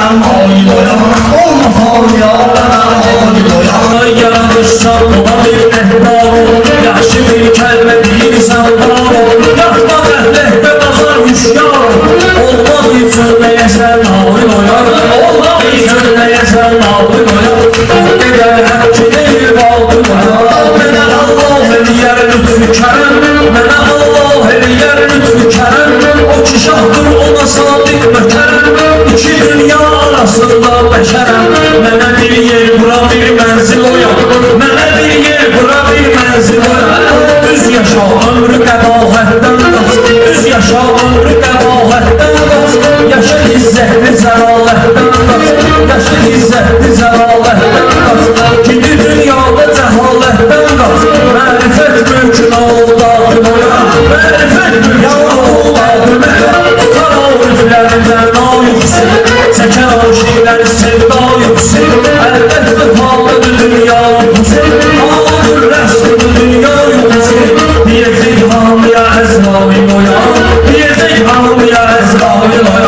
mənəm hayloya. Olmasa ya mənəm hayloya. Yaratışdan olan bir ehbab, yaxşı bir kəlmə deyirsən bab. Yaxmaq əhləkdə bazar müşkar, olmaq üçün nəyəsən hayloya. Olmaq üçün nəyəsən hayloya. Qədər həqqi deyil baldıya. Mənə Allah eləyər lütfü kərəm, mənə Allah eləyər lütfü kərəm. O ki şahdır ona sadiq möhtərəm, iki dünya arasında bəşərəm. Mənə bir yer bura bir mənzil oya, mənə bir yer bura bir mənzil oya. Düz yaşa ömrü qəbahətdən qaç, düz yaşa ömrü qəbahətdən qaç. Yaşa izzətli zəlalətdən qaç, yaşa izzətli zəlalətdən qaç. Gidi dünyada cəhalətdən qaç, mərifət mümkün oldadır oya. Mərifət mümkün oldadır oya. Tutar ariflərindən ayıqsın, çəkər aşiqləri sevda yüksün. Əlbəttə palıdır dünya yüksün, palıdır rəsmdir dünya yüksün. Diyəcək hamıya əzrail oya, diyəcək hamıya əzrail oya.